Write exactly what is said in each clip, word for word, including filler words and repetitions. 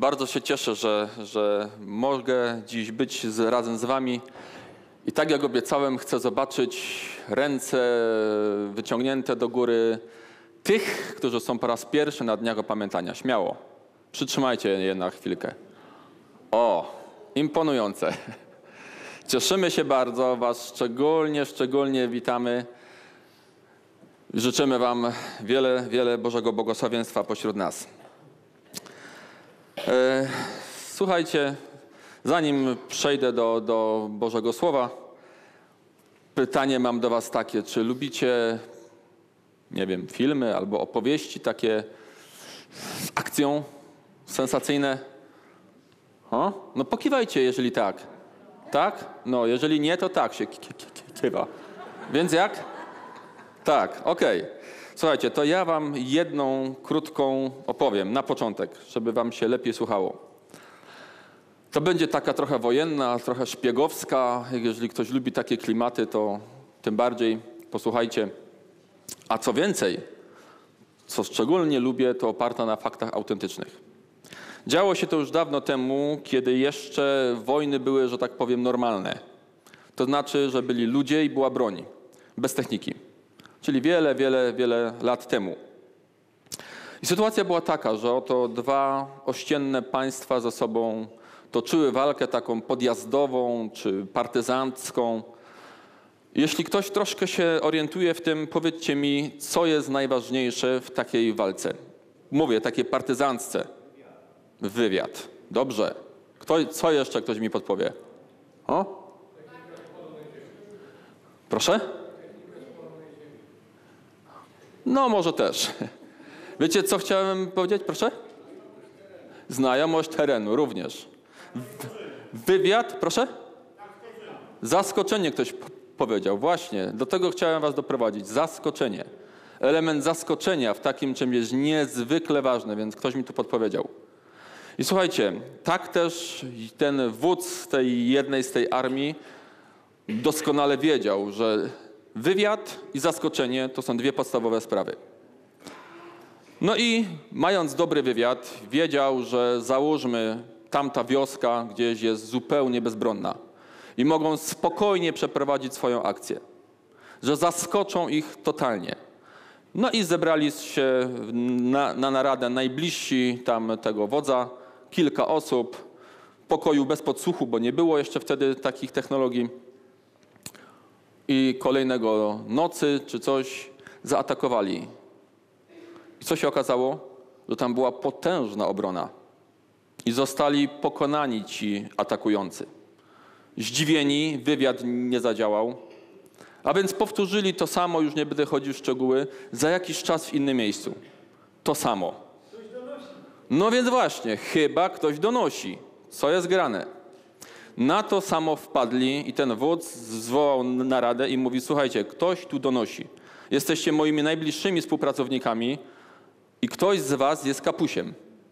Bardzo się cieszę, że, że mogę dziś być z, razem z wami i tak jak obiecałem, chcę zobaczyć ręce wyciągnięte do góry tych, którzy są po raz pierwszy na Dniach Opamiętania. Śmiało. Przytrzymajcie je na chwilkę. O, imponujące. Cieszymy się bardzo, was szczególnie, szczególnie witamy. Życzymy wam wiele, wiele Bożego błogosławieństwa pośród nas. E, słuchajcie, zanim przejdę do, do Bożego Słowa, pytanie mam do was takie, czy lubicie, nie wiem, filmy albo opowieści takie z akcją, sensacyjne? O? No pokiwajcie, jeżeli tak. Tak? No, jeżeli nie, to tak się kiwa. Więc jak? Tak, okej. Okay. Słuchajcie, to ja wam jedną krótką opowiem na początek, żeby wam się lepiej słuchało. To będzie taka trochę wojenna, trochę szpiegowska. Jeżeli ktoś lubi takie klimaty, to tym bardziej posłuchajcie. A co więcej, co szczególnie lubię, to oparta na faktach autentycznych. Działo się to już dawno temu, kiedy jeszcze wojny były, że tak powiem, normalne. To znaczy, że byli ludzie i była broń, bez techniki. Czyli wiele, wiele, wiele lat temu. I sytuacja była taka, że oto dwa ościenne państwa ze sobą toczyły walkę taką podjazdową czy partyzancką. Jeśli ktoś troszkę się orientuje w tym, powiedzcie mi, co jest najważniejsze w takiej walce. Mówię, takiej partyzancce. Wywiad. Dobrze. Kto, co jeszcze ktoś mi podpowie? O? Proszę? No może też. Wiecie, co chciałem powiedzieć? Proszę? Znajomość terenu również. Wywiad, proszę? Zaskoczenie ktoś powiedział. Właśnie, do tego chciałem was doprowadzić. Zaskoczenie. Element zaskoczenia w takim czymś jest niezwykle ważny, więc ktoś mi tu podpowiedział. I słuchajcie, tak też ten wódz tej jednej z tej armii doskonale wiedział, że wywiad i zaskoczenie to są dwie podstawowe sprawy. No i mając dobry wywiad, wiedział, że załóżmy tamta wioska gdzieś jest zupełnie bezbronna i mogą spokojnie przeprowadzić swoją akcję, że zaskoczą ich totalnie. No i zebrali się na, na naradę najbliżsi tam tego wodza, kilka osób, w pokoju bez podsłuchu, bo nie było jeszcze wtedy takich technologii. I kolejnego nocy czy coś zaatakowali. I co się okazało? Że tam była potężna obrona. I zostali pokonani ci atakujący. Zdziwieni, wywiad nie zadziałał. A więc powtórzyli to samo, już nie będę chodził w szczegóły, za jakiś czas w innym miejscu. To samo. No więc właśnie, chyba ktoś donosi. Co jest grane? Na to samo wpadli i ten wódz zwołał naradę i mówi: słuchajcie, ktoś tu donosi. Jesteście moimi najbliższymi współpracownikami i ktoś z was jest kapusiem.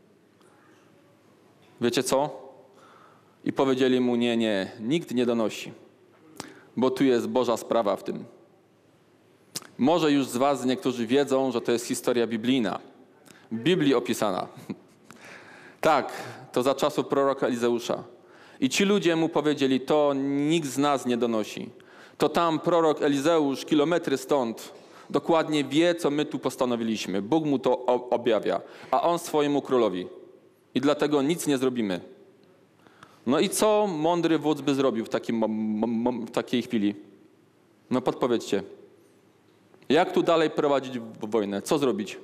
Wiecie co? I powiedzieli mu: nie, nie, nikt nie donosi, bo tu jest Boża sprawa w tym. Może już z was niektórzy wiedzą, że to jest historia biblijna. W Biblii opisana. Tak, to za czasów proroka Elizeusza. I ci ludzie mu powiedzieli: to nikt z nas nie donosi. To tam prorok Elizeusz, kilometry stąd, dokładnie wie, co my tu postanowiliśmy. Bóg mu to objawia, a on swojemu królowi. I dlatego nic nie zrobimy. No i co mądry wódz by zrobił w, takim, w takiej chwili? No podpowiedzcie. Jak tu dalej prowadzić wojnę? Co zrobić?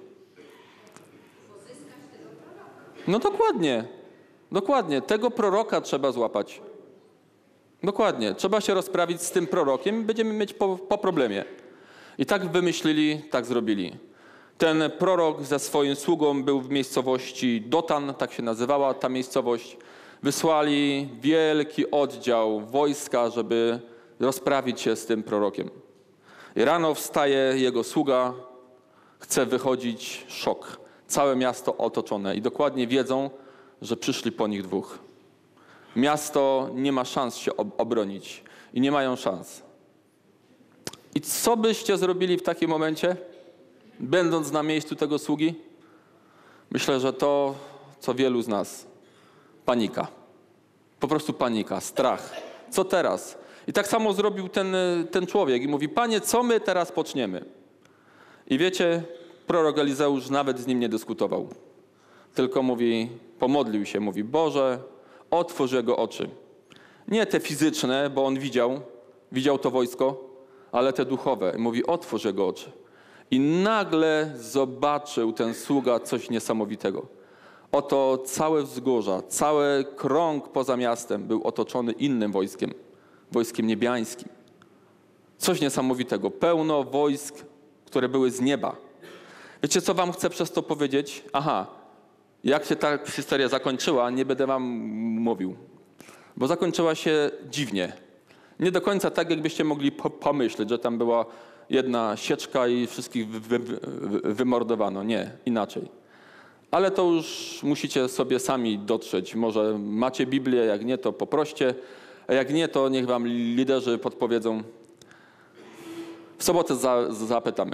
No dokładnie. Dokładnie. Tego proroka trzeba złapać. Dokładnie. Trzeba się rozprawić z tym prorokiem i będziemy mieć po, po problemie. I tak wymyślili, tak zrobili. Ten prorok ze swoim sługą był w miejscowości Dotan, tak się nazywała ta miejscowość. Wysłali wielki oddział wojska, żeby rozprawić się z tym prorokiem. I rano wstaje jego sługa, chce wychodzić, szok. Całe miasto otoczone i dokładnie wiedzą, że przyszli po nich dwóch. Miasto nie ma szans się obronić i nie mają szans. I co byście zrobili w takim momencie, będąc na miejscu tego sługi? Myślę, że to, co wielu z nas. Panika. Po prostu panika, strach. Co teraz? I tak samo zrobił ten, ten człowiek i mówi, Panie, co my teraz poczniemy? I wiecie, prorok Elizeusz nawet z nim nie dyskutował. Tylko mówi, pomodlił się, mówi, Boże, otwórz jego oczy. Nie te fizyczne, bo on widział, widział to wojsko, ale te duchowe. Mówi, otwórz jego oczy. I nagle zobaczył ten sługa coś niesamowitego. Oto całe wzgórza, cały krąg poza miastem był otoczony innym wojskiem, wojskiem niebiańskim. Coś niesamowitego. Pełno wojsk, które były z nieba. Wiecie, co wam chcę przez to powiedzieć? Aha, jak się ta historia zakończyła, nie będę wam mówił. Bo zakończyła się dziwnie. Nie do końca tak, jakbyście mogli po pomyśleć, że tam była jedna sieczka i wszystkich wy wy wymordowano. Nie, inaczej. Ale to już musicie sobie sami dotrzeć. Może macie Biblię, jak nie, to poproście. A jak nie, to niech wam liderzy podpowiedzą. W sobotę za zapytamy.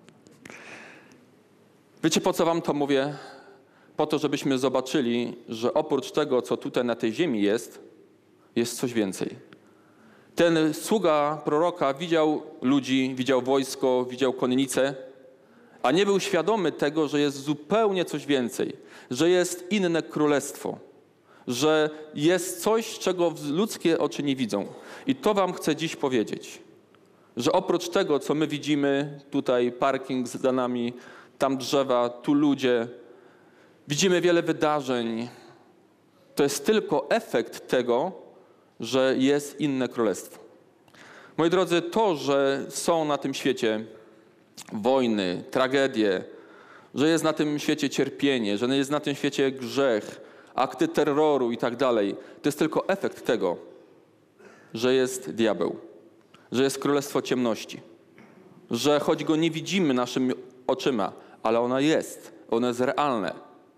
Wiecie, po co wam to mówię? Po to, żebyśmy zobaczyli, że oprócz tego, co tutaj na tej ziemi jest, jest coś więcej. Ten sługa proroka widział ludzi, widział wojsko, widział konnicę, a nie był świadomy tego, że jest zupełnie coś więcej, że jest inne królestwo, że jest coś, czego ludzkie oczy nie widzą. I to wam chcę dziś powiedzieć, że oprócz tego, co my widzimy, tutaj parking za nami, tam drzewa, tu ludzie, widzimy wiele wydarzeń. To jest tylko efekt tego, że jest inne królestwo. Moi drodzy, to, że są na tym świecie wojny, tragedie, że jest na tym świecie cierpienie, że jest na tym świecie grzech, akty terroru i tak dalej, to jest tylko efekt tego, że jest diabeł, że jest królestwo ciemności, że choć go nie widzimy naszymi oczyma, ale ono jest, ono jest realne.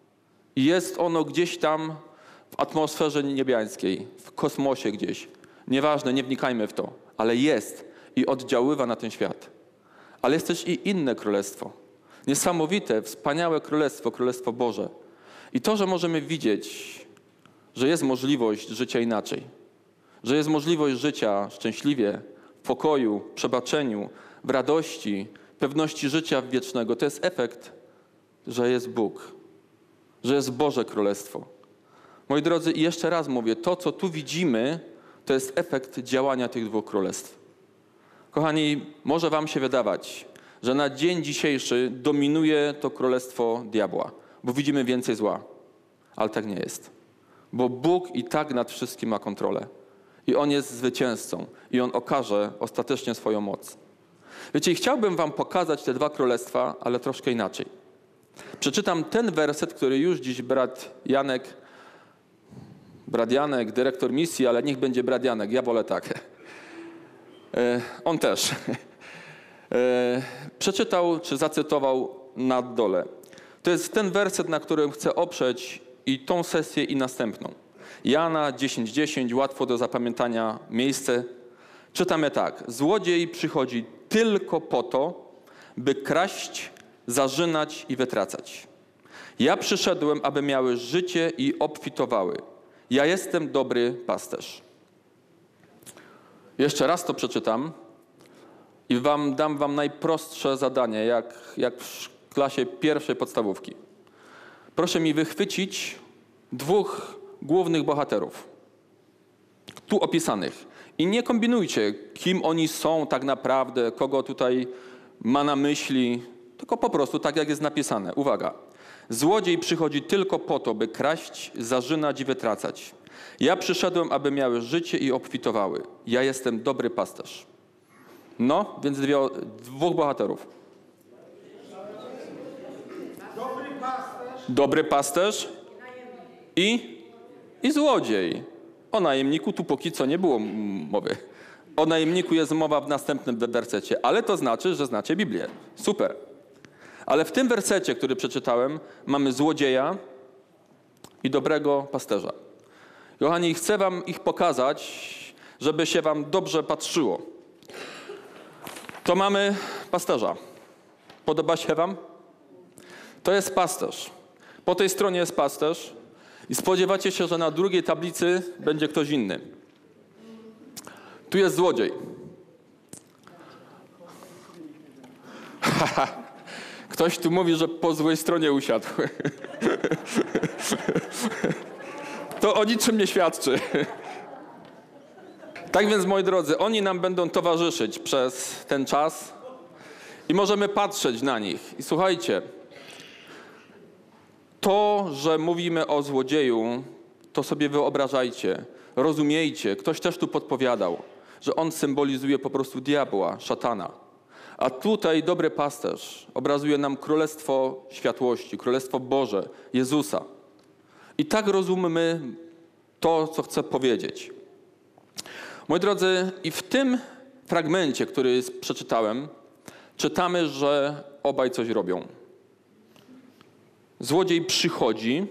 I jest ono gdzieś tam w atmosferze niebiańskiej, w kosmosie gdzieś. Nieważne, nie wnikajmy w to, ale jest i oddziaływa na ten świat. Ale jest też i inne królestwo. Niesamowite, wspaniałe królestwo, królestwo Boże. I to, że możemy widzieć, że jest możliwość życia inaczej, że jest możliwość życia szczęśliwie, w pokoju, przebaczeniu, w radości, pewności życia wiecznego, to jest efekt, że jest Bóg, że jest Boże Królestwo. Moi drodzy, i jeszcze raz mówię, to, co tu widzimy, to jest efekt działania tych dwóch królestw. Kochani, może wam się wydawać, że na dzień dzisiejszy dominuje to królestwo diabła, bo widzimy więcej zła. Ale tak nie jest. Bo Bóg i tak nad wszystkim ma kontrolę. I On jest zwycięzcą. I On okaże ostatecznie swoją moc. Wiecie, chciałbym wam pokazać te dwa królestwa, ale troszkę inaczej. Przeczytam ten werset, który już dziś brat Janek, brat Janek, dyrektor misji, ale niech będzie brat Janek, ja wolę tak. E, on też. E, przeczytał, czy zacytował na dole. To jest ten werset, na którym chcę oprzeć i tą sesję, i następną. Jana dziesięć dziesięć, łatwo do zapamiętania miejsce. Czytamy tak. Złodziej przychodzi tylko po to, by kraść, zarzynać i wytracać. Ja przyszedłem, aby miały życie i obfitowały. Ja jestem dobry pasterz. Jeszcze raz to przeczytam i wam, dam wam najprostsze zadanie, jak, jak w klasie pierwszej podstawówki. Proszę mi wychwycić dwóch głównych bohaterów, tu opisanych. I nie kombinujcie, kim oni są tak naprawdę, kogo tutaj ma na myśli, tylko po prostu tak, jak jest napisane. Uwaga. Złodziej przychodzi tylko po to, by kraść, zarzynać i wytracać. Ja przyszedłem, aby miały życie i obfitowały. Ja jestem dobry pasterz. No, więc dwie, dwóch bohaterów. Dobry pasterz. Dobry pasterz i, i złodziej. O najemniku tu póki co nie było mowy. O najemniku jest mowa w następnym wersecie, ale to znaczy, że znacie Biblię. Super. Ale w tym wersecie, który przeczytałem, mamy złodzieja i dobrego pasterza. Kochani, chcę wam ich pokazać, żeby się wam dobrze patrzyło. To mamy pasterza. Podoba się wam? To jest pasterz. Po tej stronie jest pasterz I spodziewacie się, że na drugiej tablicy będzie ktoś inny. Tu jest złodziej. Ktoś tu mówi, że po złej stronie usiadł. To o niczym nie świadczy. Tak więc, moi drodzy, oni nam będą towarzyszyć przez ten czas i możemy patrzeć na nich. I słuchajcie, to, że mówimy o złodzieju, to sobie wyobrażajcie, rozumiejcie. Ktoś też tu podpowiadał, że on symbolizuje po prostu diabła, szatana. A tutaj dobry pasterz obrazuje nam Królestwo Światłości, Królestwo Boże, Jezusa. I tak rozumiemy to, co chcę powiedzieć. Moi drodzy, i w tym fragmencie, który przeczytałem, czytamy, że obaj coś robią. Złodziej przychodzi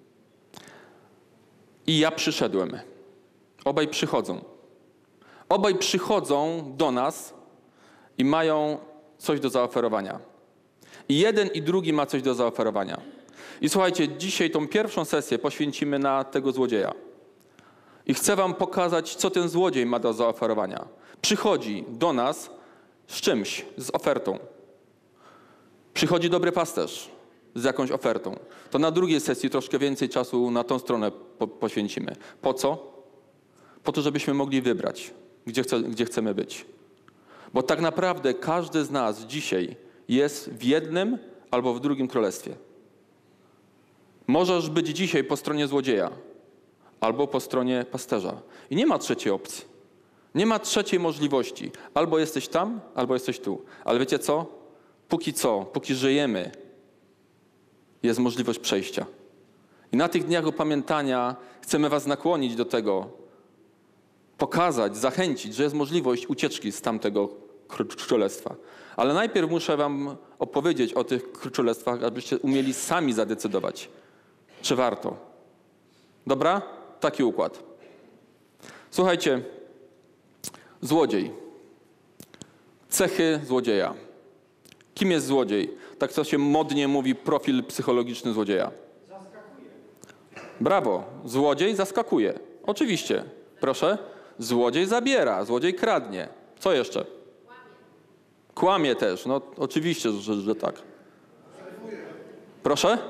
i ja przyszedłem. Obaj przychodzą. Obaj przychodzą do nas i mają coś do zaoferowania. I jeden i drugi ma coś do zaoferowania. I słuchajcie, dzisiaj tą pierwszą sesję poświęcimy na tego złodzieja. I chcę wam pokazać, co ten złodziej ma do zaoferowania. Przychodzi do nas z czymś, z ofertą. Przychodzi dobry pasterz z jakąś ofertą. To na drugiej sesji troszkę więcej czasu na tą stronę po, poświęcimy. Po co? Po to, żebyśmy mogli wybrać, gdzie, chce, gdzie chcemy być. Bo tak naprawdę każdy z nas dzisiaj jest w jednym albo w drugim królestwie. Możesz być dzisiaj po stronie złodzieja albo po stronie pasterza. I nie ma trzeciej opcji. Nie ma trzeciej możliwości. Albo jesteś tam, albo jesteś tu. Ale wiecie co? Póki co, póki żyjemy, jest możliwość przejścia. I na tych dniach opamiętania chcemy was nakłonić do tego, pokazać, zachęcić, że jest możliwość ucieczki z tamtego królestwa. Ale najpierw muszę wam opowiedzieć o tych królestwach, abyście umieli sami zadecydować, czy warto. Dobra? Taki układ. Słuchajcie, złodziej. Cechy złodzieja. Kim jest złodziej? Tak to się modnie mówi, profil psychologiczny złodzieja. Zaskakuje. Brawo. Złodziej zaskakuje. Oczywiście. Proszę. Złodziej zabiera, złodziej kradnie. Co jeszcze? Kłamie. Kłamie też. No oczywiście, że, że tak. Proszę?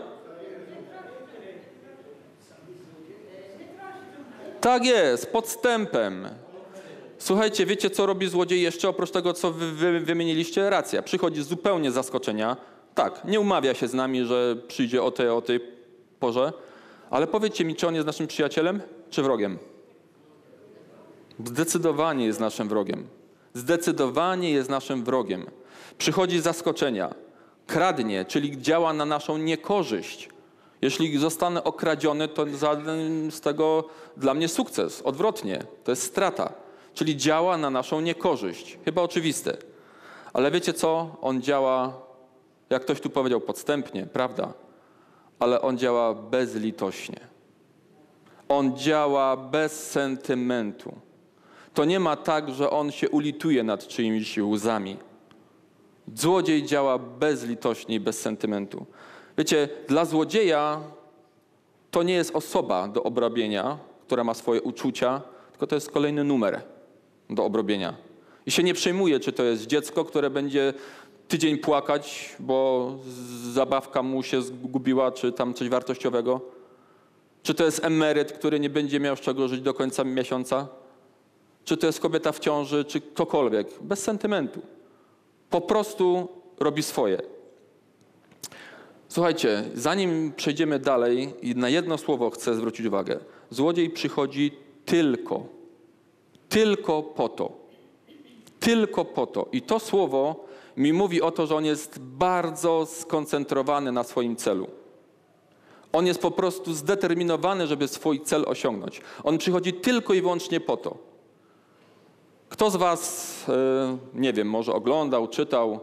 Tak jest, podstępem. Słuchajcie, wiecie, co robi złodziej jeszcze oprócz tego, co wy, wy wymieniliście? Racja. Przychodzi zupełnie z zaskoczenia. Tak, nie umawia się z nami, że przyjdzie o tej, o tej porze. Ale powiedzcie mi, czy on jest naszym przyjacielem, czy wrogiem? Zdecydowanie jest naszym wrogiem. Zdecydowanie jest naszym wrogiem. Przychodzi z zaskoczenia. Kradnie, czyli działa na naszą niekorzyść. Jeśli zostanę okradziony, to żaden z tego dla mnie sukces. Odwrotnie, to jest strata. Czyli działa na naszą niekorzyść. Chyba oczywiste. Ale wiecie co? On działa, jak ktoś tu powiedział, podstępnie, prawda? Ale on działa bezlitośnie. On działa bez sentymentu. To nie ma tak, że on się ulituje nad czyimiś łzami. Złodziej działa bezlitośnie i bez sentymentu. Wiecie, dla złodzieja to nie jest osoba do obrobienia, która ma swoje uczucia, tylko to jest kolejny numer do obrobienia. I się nie przejmuje, czy to jest dziecko, które będzie tydzień płakać, bo zabawka mu się zgubiła, czy tam coś wartościowego. Czy to jest emeryt, który nie będzie miał z czego żyć do końca miesiąca. Czy to jest kobieta w ciąży, czy ktokolwiek. Bez sentymentu. Po prostu robi swoje. Słuchajcie, zanim przejdziemy dalej, i na jedno słowo chcę zwrócić uwagę. Złodziej przychodzi tylko, tylko po to. Tylko po to. I to słowo mi mówi o to, że on jest bardzo skoncentrowany na swoim celu. On jest po prostu zdeterminowany, żeby swój cel osiągnąć. On przychodzi tylko i wyłącznie po to. Kto z was, nie wiem, może oglądał, czytał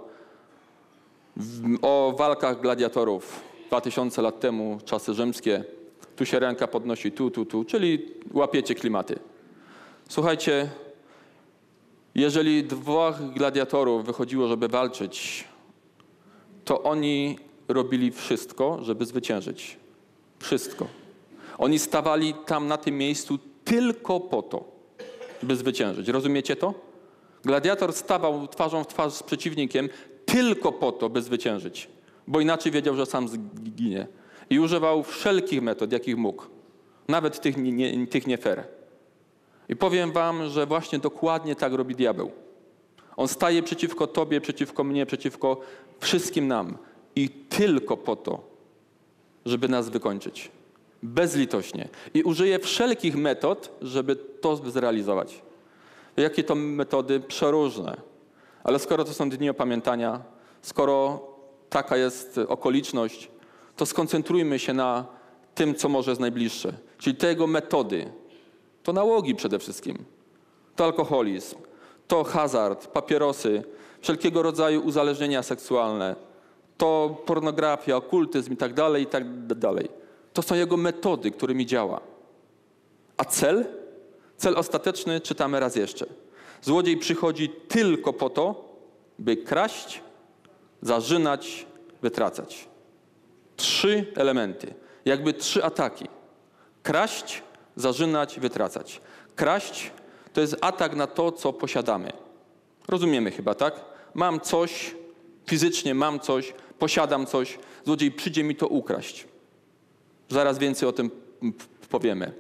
o walkach gladiatorów dwa tysiące lat temu, czasy rzymskie. Tu się ręka podnosi, tu, tu, tu, czyli łapiecie klimaty. Słuchajcie, jeżeli dwóch gladiatorów wychodziło, żeby walczyć, to oni robili wszystko, żeby zwyciężyć. Wszystko. Oni stawali tam na tym miejscu tylko po to, by zwyciężyć. Rozumiecie to? Gladiator stawał twarzą w twarz z przeciwnikiem tylko po to, by zwyciężyć, bo inaczej wiedział, że sam zginie. I używał wszelkich metod, jakich mógł, nawet tych nie, nie, tych nie fair. I powiem wam, że właśnie dokładnie tak robi diabeł. On staje przeciwko tobie, przeciwko mnie, przeciwko wszystkim nam i tylko po to, żeby nas wykończyć. Bezlitośnie. I użyje wszelkich metod, żeby to zrealizować. Jakie to metody? Przeróżne. Ale skoro to są dni opamiętania, skoro taka jest okoliczność, to skoncentrujmy się na tym, co może jest najbliższe. Czyli te jego metody. To nałogi przede wszystkim. To alkoholizm, to hazard, papierosy, wszelkiego rodzaju uzależnienia seksualne, to pornografia, okultyzm i tak dalej, i tak dalej. To są jego metody, którymi działa. A cel? Cel ostateczny czytamy raz jeszcze. Złodziej przychodzi tylko po to, by kraść, zarzynać, wytracać. Trzy elementy, jakby trzy ataki. Kraść, zarzynać, wytracać. Kraść to jest atak na to, co posiadamy. Rozumiemy chyba, tak? Mam coś, fizycznie mam coś, posiadam coś, złodziej przyjdzie mi to ukraść. Zaraz więcej o tym powiemy.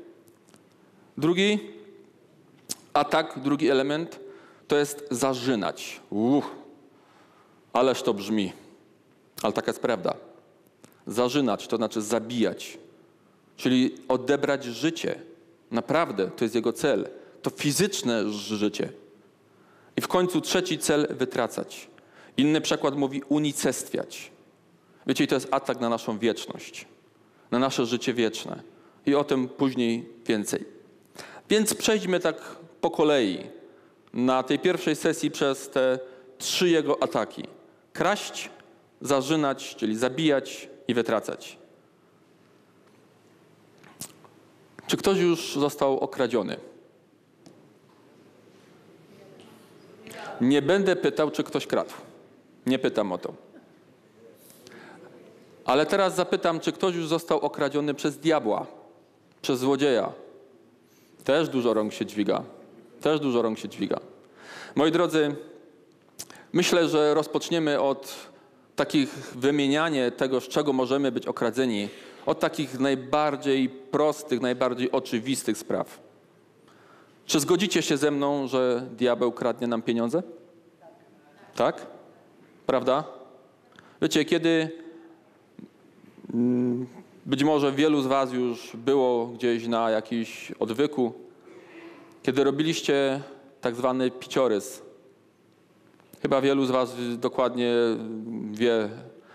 Drugi atak, drugi element to jest zarzynać. Uff, ależ to brzmi, ale taka jest prawda. Zarzynać to znaczy zabijać, czyli odebrać życie. Naprawdę, to jest jego cel. To fizyczne życie. I w końcu trzeci cel wytracać. Inny przykład mówi unicestwiać. Wiecie, to jest atak na naszą wieczność, na nasze życie wieczne. I o tym później więcej. Więc przejdźmy tak po kolei na tej pierwszej sesji przez te trzy jego ataki. Kraść, zarzynać, czyli zabijać i wytracać. Czy ktoś już został okradziony? Nie będę pytał, czy ktoś kradł. Nie pytam o to. Ale teraz zapytam, czy ktoś już został okradziony przez diabła, przez złodzieja. Też dużo rąk się dźwiga. Też dużo rąk się dźwiga. Moi drodzy, myślę, że rozpoczniemy od takich wymieniania tego, z czego możemy być okradzeni, od takich najbardziej prostych, najbardziej oczywistych spraw. Czy zgodzicie się ze mną, że diabeł kradnie nam pieniądze? Tak? Prawda? Wiecie, kiedy mm, być może wielu z was już było gdzieś na jakiś odwyku, kiedy robiliście tak zwany piciorys. Chyba wielu z was dokładnie wie,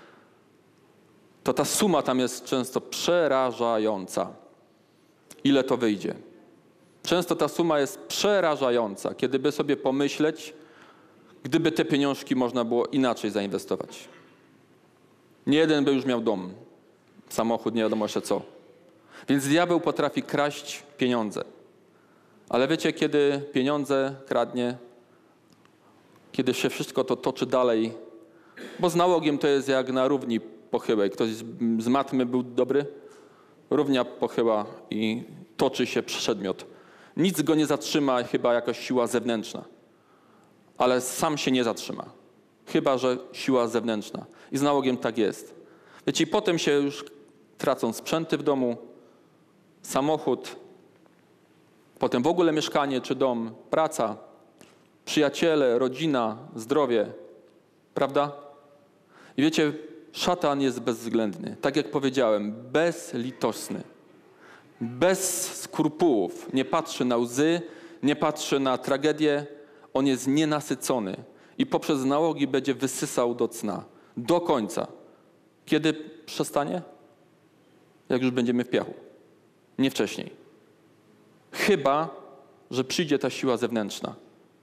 to ta suma tam jest często przerażająca. Ile to wyjdzie? Często ta suma jest przerażająca, kiedy by sobie pomyśleć, gdyby te pieniążki można było inaczej zainwestować. Nie jeden by już miał dom, samochód, nie wiadomo jeszcze co. Więc diabeł potrafi kraść pieniądze. Ale wiecie, kiedy pieniądze kradnie, kiedy się wszystko to toczy dalej, bo z nałogiem to jest jak na równi pochyłej. Ktoś z, z matmy był dobry? Równia pochyła i toczy się przedmiot. Nic go nie zatrzyma, chyba jakaś siła zewnętrzna. Ale sam się nie zatrzyma. Chyba że siła zewnętrzna. I z nałogiem tak jest. Wiecie, i potem się już tracą sprzęty w domu, samochód, potem w ogóle mieszkanie czy dom, praca, przyjaciele, rodzina, zdrowie. Prawda? I wiecie, szatan jest bezwzględny. Tak jak powiedziałem, bezlitosny. Bez skrupułów. Nie patrzy na łzy, nie patrzy na tragedię. On jest nienasycony. I poprzez nałogi będzie wysysał do cna. Do końca. Kiedy przestanie? Jak już będziemy w piachu. Nie wcześniej. Chyba że przyjdzie ta siła zewnętrzna.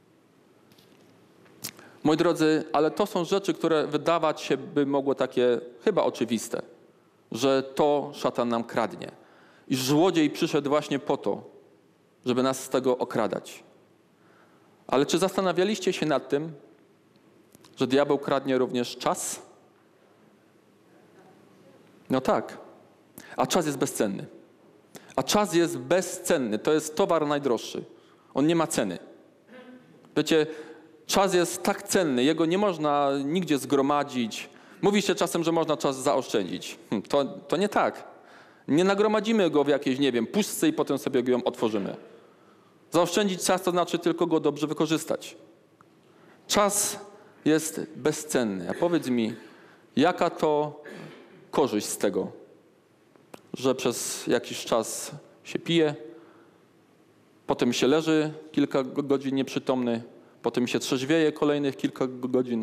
Moi drodzy, ale to są rzeczy, które wydawać się by mogło takie chyba oczywiste, że to szatan nam kradnie. I złodziej przyszedł właśnie po to, żeby nas z tego okradać. Ale czy zastanawialiście się nad tym, że diabeł kradnie również czas? No tak. A czas jest bezcenny. A czas jest bezcenny. To jest towar najdroższy. On nie ma ceny. Wiecie, czas jest tak cenny. Jego nie można nigdzie zgromadzić. Mówi się czasem, że można czas zaoszczędzić. Hm, to, to nie tak. Nie nagromadzimy go w jakiejś, nie wiem, puszce i potem sobie ją otworzymy. Zaoszczędzić czas to znaczy tylko go dobrze wykorzystać. Czas jest bezcenny. A powiedz mi, jaka to korzyść z tego, że przez jakiś czas się pije, potem się leży kilka godzin nieprzytomny, potem się trzeźwieje kolejnych kilka godzin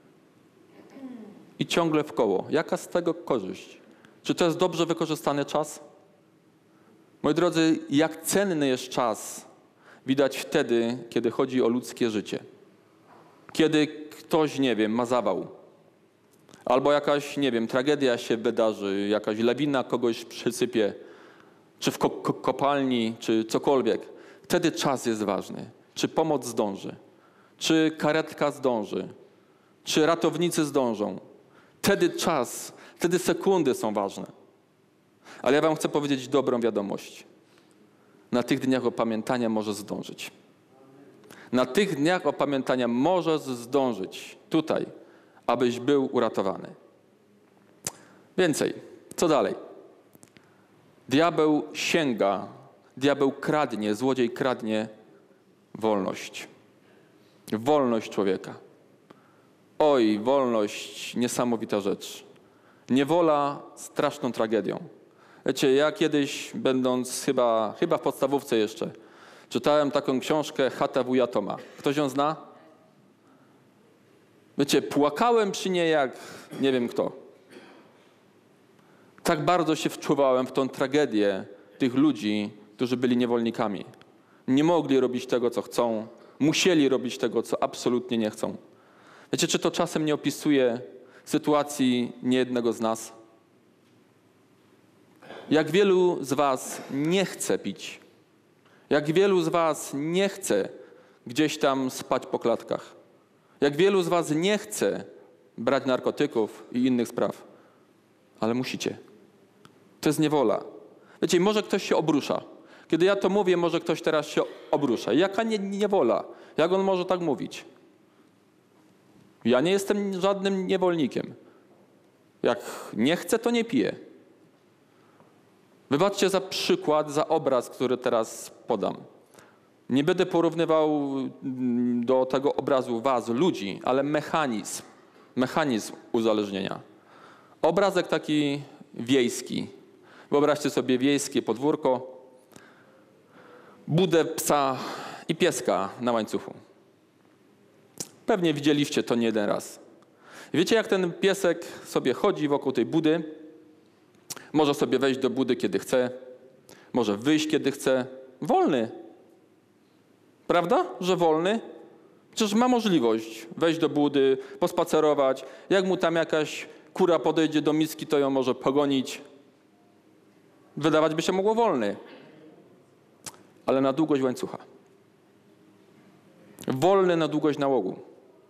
i ciągle w koło. Jaka z tego korzyść? Czy to jest dobrze wykorzystany czas? Moi drodzy, jak cenny jest czas, widać wtedy, kiedy chodzi o ludzkie życie. Kiedy ktoś, nie wiem, ma zawał. Albo jakaś, nie wiem, tragedia się wydarzy, jakaś lawina kogoś przysypie, czy w ko- ko- kopalni, czy cokolwiek. Wtedy czas jest ważny. Czy pomoc zdąży? Czy karetka zdąży? Czy ratownicy zdążą? Wtedy czas, wtedy sekundy są ważne. Ale ja wam chcę powiedzieć dobrą wiadomość. Na tych dniach opamiętania możesz zdążyć. Na tych dniach opamiętania możesz zdążyć tutaj, abyś był uratowany. Więcej. Co dalej? Diabeł sięga, diabeł kradnie, złodziej kradnie wolność. Wolność człowieka. Oj, wolność, niesamowita rzecz. Niewola straszną tragedią. Wiecie, ja kiedyś, będąc chyba, chyba w podstawówce jeszcze, czytałem taką książkę Chata wuja Toma. Ktoś ją zna? Wiecie, płakałem przy niej jak nie wiem kto. Tak bardzo się wczuwałem w tą tragedię tych ludzi, którzy byli niewolnikami. Nie mogli robić tego, co chcą. Musieli robić tego, co absolutnie nie chcą. Wiecie, czy to czasem nie opisuje sytuacji niejednego z nas? Jak wielu z was nie chce pić? Jak wielu z was nie chce gdzieś tam spać po klatkach? Jak wielu z was nie chce brać narkotyków i innych spraw? Ale musicie. To jest niewola. Wiecie, może ktoś się obrusza. Kiedy ja to mówię, może ktoś teraz się obrusza. Jaka nie, niewola? Jak on może tak mówić? Ja nie jestem żadnym niewolnikiem. Jak nie chcę, to nie piję. Wybaczcie za przykład, za obraz, który teraz podam. Nie będę porównywał do tego obrazu was, ludzi, ale mechanizm. Mechanizm uzależnienia. Obrazek taki wiejski. Wyobraźcie sobie wiejskie podwórko, budę psa i pieska na łańcuchu. Pewnie widzieliście to nie jeden raz. Wiecie, jak ten piesek sobie chodzi wokół tej budy? Może sobie wejść do budy, kiedy chce. Może wyjść, kiedy chce. Wolny. Prawda, że wolny? Przecież ma możliwość wejść do budy, pospacerować. Jak mu tam jakaś kura podejdzie do miski, to ją może pogonić. Wydawać by się mogło wolny. Ale na długość łańcucha. Wolny na długość nałogu.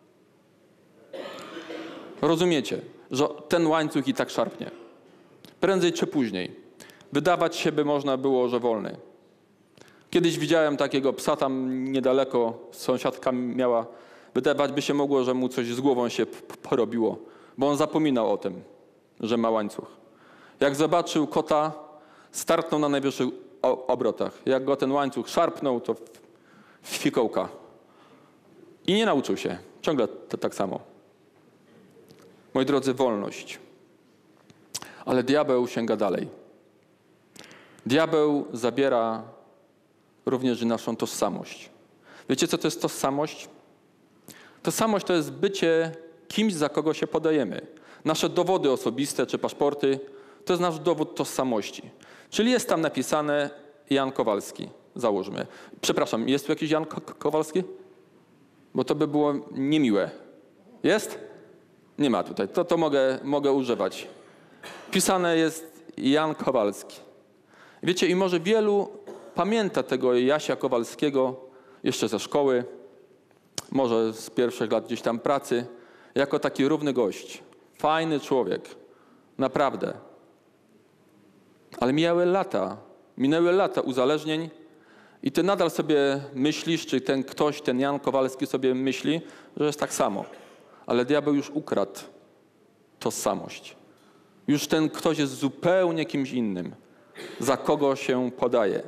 Rozumiecie, że ten łańcuch i tak szarpnie. Prędzej czy później. Wydawać się by można było, że wolny. Kiedyś widziałem takiego psa tam niedaleko, sąsiadka miała. Wydawać by się mogło, że mu coś z głową się porobiło, bo on zapominał o tym, że ma łańcuch. Jak zobaczył kota, startnął na najwyższych obrotach. Jak go ten łańcuch szarpnął, to w fikołka. I nie nauczył się. Ciągle to tak samo. Moi drodzy, wolność. Ale diabeł sięga dalej. Diabeł zabiera również naszą tożsamość. Wiecie, co to jest tożsamość? Tożsamość to jest bycie kimś, za kogo się podajemy. Nasze dowody osobiste czy paszporty to jest nasz dowód tożsamości. Czyli jest tam napisane Jan Kowalski, załóżmy. Przepraszam, jest tu jakiś Jan Ko- Kowalski? Bo to by było niemiłe. Jest? Nie ma tutaj. To, to mogę, mogę używać. Pisane jest Jan Kowalski. Wiecie, i może wielu pamięta tego Jasia Kowalskiego jeszcze ze szkoły, może z pierwszych lat gdzieś tam pracy, jako taki równy gość. Fajny człowiek. Naprawdę. Ale mijały lata. Minęły lata uzależnień i ty nadal sobie myślisz, czy ten ktoś, ten Jan Kowalski sobie myśli, że jest tak samo. Ale diabeł już ukradł tożsamość. Już ten ktoś jest zupełnie kimś innym, za kogo się podaje.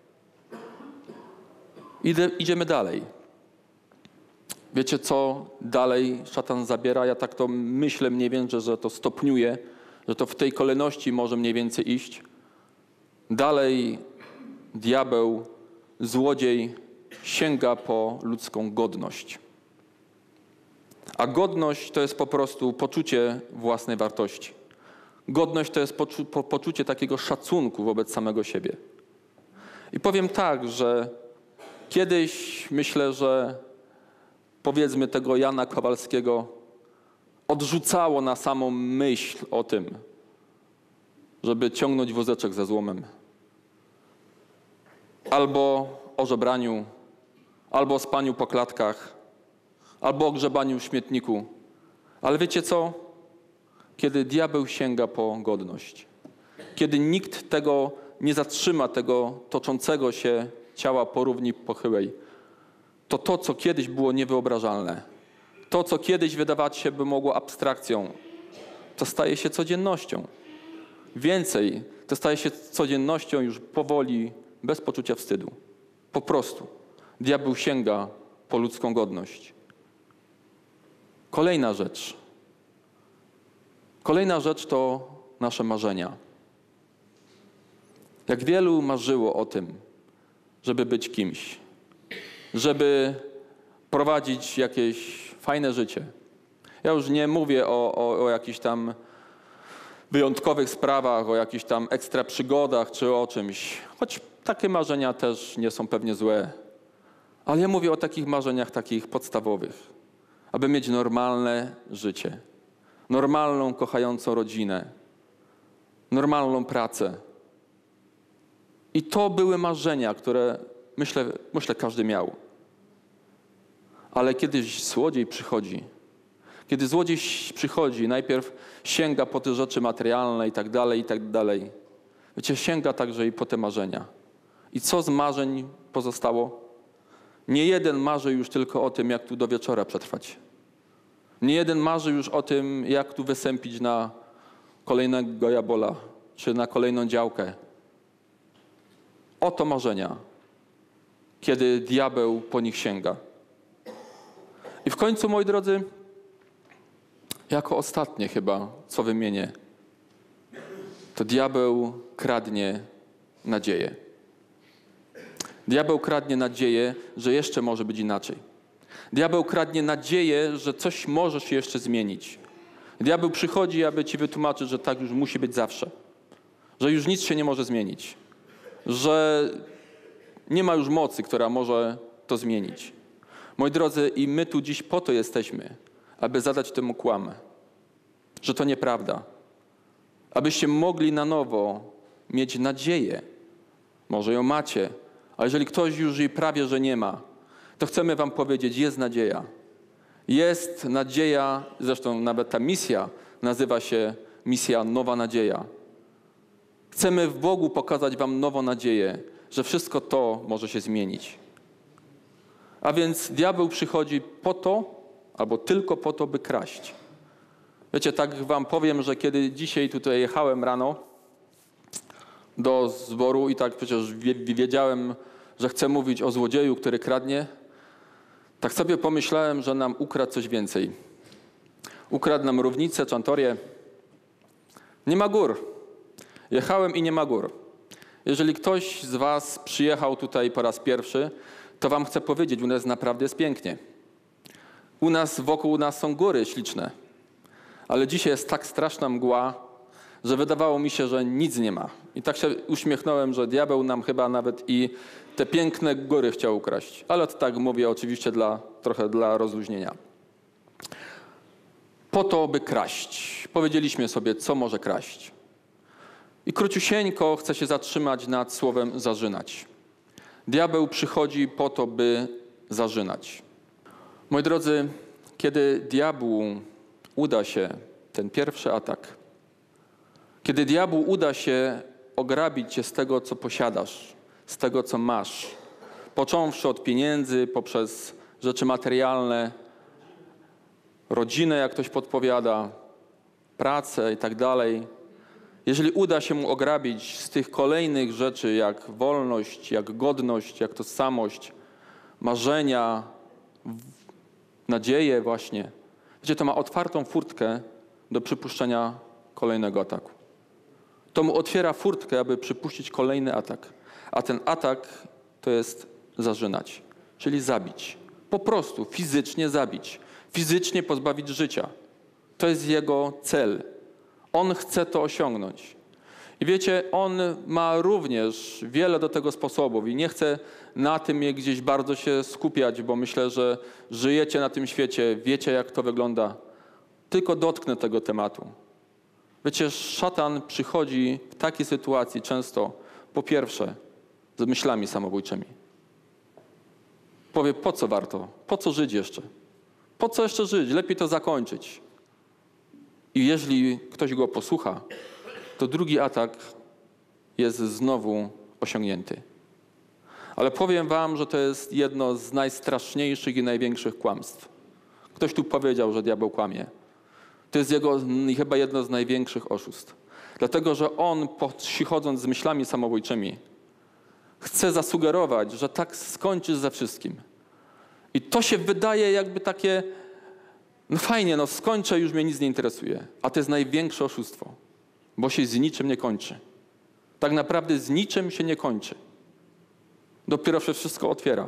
Idę, idziemy dalej. Wiecie, co dalej szatan zabiera? Ja tak to myślę mniej więcej, że to stopniuje, że to w tej kolejności może mniej więcej iść. Dalej diabeł, złodziej sięga po ludzką godność. A godność to jest po prostu poczucie własnej wartości. Godność to jest poczu- po, poczucie takiego szacunku wobec samego siebie. I powiem tak, że kiedyś myślę, że powiedzmy tego Jana Kowalskiego odrzucało na samą myśl o tym, żeby ciągnąć wózeczek ze złomem. Albo o żebraniu, albo o spaniu po klatkach, albo o grzebaniu w śmietniku. Ale wiecie co? Kiedy diabeł sięga po godność, kiedy nikt tego nie zatrzyma, tego toczącego się ciała po równi pochyłej, to to, co kiedyś było niewyobrażalne, to, co kiedyś wydawać się by mogło abstrakcją, to staje się codziennością. Więcej, to staje się codziennością już powoli, bez poczucia wstydu. Po prostu. Diabeł sięga po ludzką godność. Kolejna rzecz. Kolejna rzecz to nasze marzenia. Jak wielu marzyło o tym, żeby być kimś, żeby prowadzić jakieś fajne życie. Ja już nie mówię o, o, o jakichś tam wyjątkowych sprawach, o jakichś tam ekstra przygodach czy o czymś. Choć takie marzenia też nie są pewnie złe. Ale ja mówię o takich marzeniach takich podstawowych. Aby mieć normalne życie. Normalną, kochającą rodzinę. Normalną pracę. I to były marzenia, które myślę, myślę każdy miał. Ale kiedy złodziej przychodzi, kiedy złodziej przychodzi, najpierw sięga po te rzeczy materialne i tak dalej, i tak dalej. Wiecie, sięga także i po te marzenia. I co z marzeń pozostało? Nie jeden marzy już tylko o tym, jak tu do wieczora przetrwać. Nie jeden marzy już o tym, jak tu wysępić na kolejnego jabola, czy na kolejną działkę. Oto marzenia, kiedy diabeł po nich sięga. I w końcu, moi drodzy, jako ostatnie chyba, co wymienię, to diabeł kradnie nadzieję. Diabeł kradnie nadzieję, że jeszcze może być inaczej. Diabeł kradnie nadzieję, że coś może się jeszcze zmienić. Diabeł przychodzi, aby ci wytłumaczyć, że tak już musi być zawsze. Że już nic się nie może zmienić. Że nie ma już mocy, która może to zmienić. Moi drodzy, i my tu dziś po to jesteśmy, aby zadać temu kłam, że to nieprawda. Abyście mogli na nowo mieć nadzieję. Może ją macie, a jeżeli ktoś już jej prawie, że nie ma, to chcemy wam powiedzieć, jest nadzieja. Jest nadzieja, zresztą nawet ta misja nazywa się misja Nowa Nadzieja. Chcemy w Bogu pokazać wam nową nadzieję, że wszystko to może się zmienić. A więc diabeł przychodzi po to, albo tylko po to, by kraść. Wiecie, tak wam powiem, że kiedy dzisiaj tutaj jechałem rano do zboru i tak przecież wiedziałem, że chcę mówić o złodzieju, który kradnie, tak sobie pomyślałem, że nam ukradł coś więcej. Ukradł nam równicę, czantorię. Nie ma gór. Jechałem i nie ma gór. Jeżeli ktoś z was przyjechał tutaj po raz pierwszy, to wam chcę powiedzieć, u nas naprawdę jest pięknie. U nas, wokół nas są góry śliczne. Ale dzisiaj jest tak straszna mgła, że wydawało mi się, że nic nie ma. I tak się uśmiechnąłem, że diabeł nam chyba nawet i te piękne góry chciał ukraść. Ale to tak mówię oczywiście dla, trochę dla rozluźnienia. Po to, by kraść. Powiedzieliśmy sobie, co może kraść. I króciusieńko chcę się zatrzymać nad słowem zarzynać. Diabeł przychodzi po to, by zarzynać. Moi drodzy, kiedy diabłu uda się ten pierwszy atak, kiedy diabłu uda się ograbić cię z tego, co posiadasz, z tego, co masz. Począwszy od pieniędzy, poprzez rzeczy materialne, rodzinę, jak ktoś podpowiada, pracę i tak dalej. Jeżeli uda się mu ograbić z tych kolejnych rzeczy, jak wolność, jak godność, jak tożsamość, marzenia, nadzieję właśnie, wiecie, to ma otwartą furtkę do przypuszczenia kolejnego ataku. To mu otwiera furtkę, aby przypuścić kolejny atak. A ten atak to jest zarzynać, czyli zabić. Po prostu fizycznie zabić, fizycznie pozbawić życia. To jest jego cel. On chce to osiągnąć. I wiecie, on ma również wiele do tego sposobów i nie chcę na tym je gdzieś bardzo się skupiać, bo myślę, że żyjecie na tym świecie, wiecie, jak to wygląda. Tylko dotknę tego tematu. Wiecie, szatan przychodzi w takiej sytuacji często, po pierwsze, z myślami samobójczymi. Powie, po co warto? Po co żyć jeszcze? Po co jeszcze żyć? Lepiej to zakończyć. I jeżeli ktoś go posłucha, to drugi atak jest znowu osiągnięty. Ale powiem wam, że to jest jedno z najstraszniejszych i największych kłamstw. Ktoś tu powiedział, że diabeł kłamie. To jest jego chyba jedno z największych oszustw. Dlatego, że on, przychodząc z myślami samobójczymi, chce zasugerować, że tak skończysz ze wszystkim. I to się wydaje jakby takie, no fajnie, no skończę, już mnie nic nie interesuje. A to jest największe oszustwo, bo się z niczym nie kończy. Tak naprawdę z niczym się nie kończy. Dopiero się wszystko otwiera.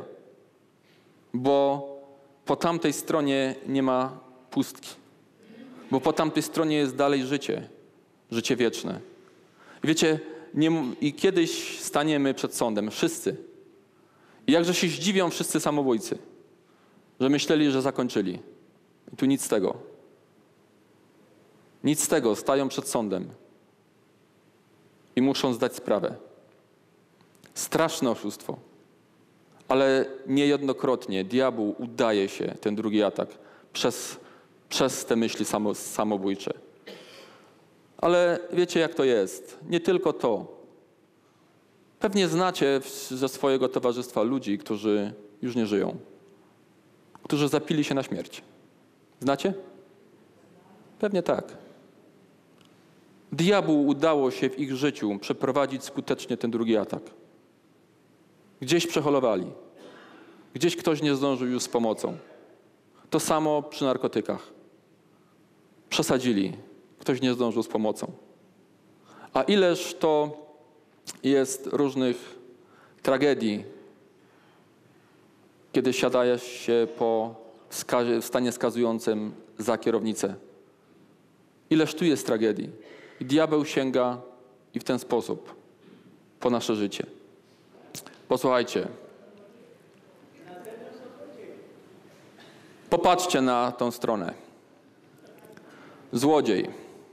Bo po tamtej stronie nie ma pustki. Bo po tamtej stronie jest dalej życie. Życie wieczne. I wiecie, nie, i kiedyś staniemy przed sądem, wszyscy. I jakże się zdziwią wszyscy samobójcy, że myśleli, że zakończyli. I tu nic z tego. Nic z tego, stają przed sądem. I muszą zdać sprawę. Straszne oszustwo. Ale niejednokrotnie diabłu udaje się ten drugi atak przez, przez te myśli samo, samobójcze. Ale wiecie, jak to jest. Nie tylko to. Pewnie znacie ze swojego towarzystwa ludzi, którzy już nie żyją. Którzy zapili się na śmierć. Znacie? Pewnie tak. Diabłu udało się w ich życiu przeprowadzić skutecznie ten drugi atak. Gdzieś przeholowali. Gdzieś ktoś nie zdążył już z pomocą. To samo przy narkotykach. Przesadzili. Ktoś nie zdążył z pomocą. A ileż to jest różnych tragedii, kiedy siada się po skazie, w stanie skazującym za kierownicę. Ileż tu jest tragedii. I diabeł sięga i w ten sposób po nasze życie. Posłuchajcie. Popatrzcie na tą stronę. Złodziej.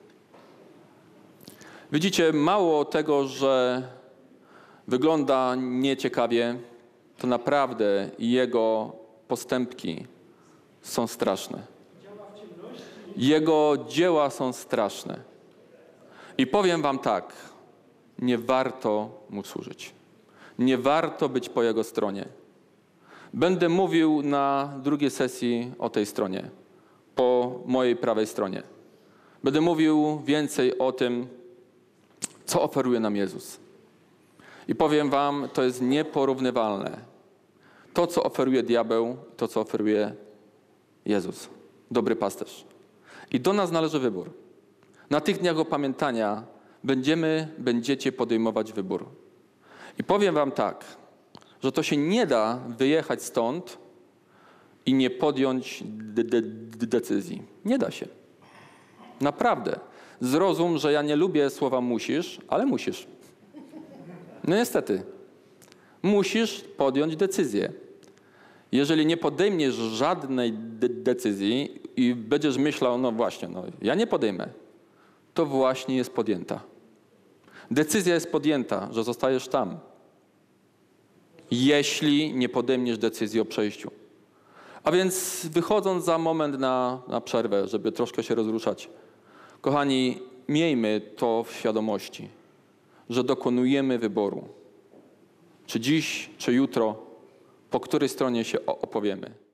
Widzicie, mało tego, że wygląda nieciekawie, to naprawdę jego postępki są straszne. Jego dzieła są straszne. I powiem wam tak, nie warto mu służyć. Nie warto być po jego stronie. Będę mówił na drugiej sesji o tej stronie, po mojej prawej stronie. Będę mówił więcej o tym, co oferuje nam Jezus. I powiem wam, to jest nieporównywalne. To, co oferuje diabeł, to, co oferuje Jezus, dobry pasterz. I do nas należy wybór. Na tych dniach opamiętania będziemy, będziecie podejmować wybór. I powiem wam tak, że to się nie da wyjechać stąd i nie podjąć de- de- de- decyzji. Nie da się. Naprawdę. Zrozum, że ja nie lubię słowa musisz, ale musisz. No niestety. Musisz podjąć decyzję. Jeżeli nie podejmiesz żadnej de- decyzji i będziesz myślał, no właśnie, no ja nie podejmę, to właśnie jest podjęta. Decyzja jest podjęta, że zostajesz tam. Jeśli nie podejmiesz decyzji o przejściu. A więc wychodząc za moment na, na przerwę, żeby troszkę się rozruszać. Kochani, miejmy to w świadomości, że dokonujemy wyboru. Czy dziś, czy jutro, po której stronie się o- opowiemy.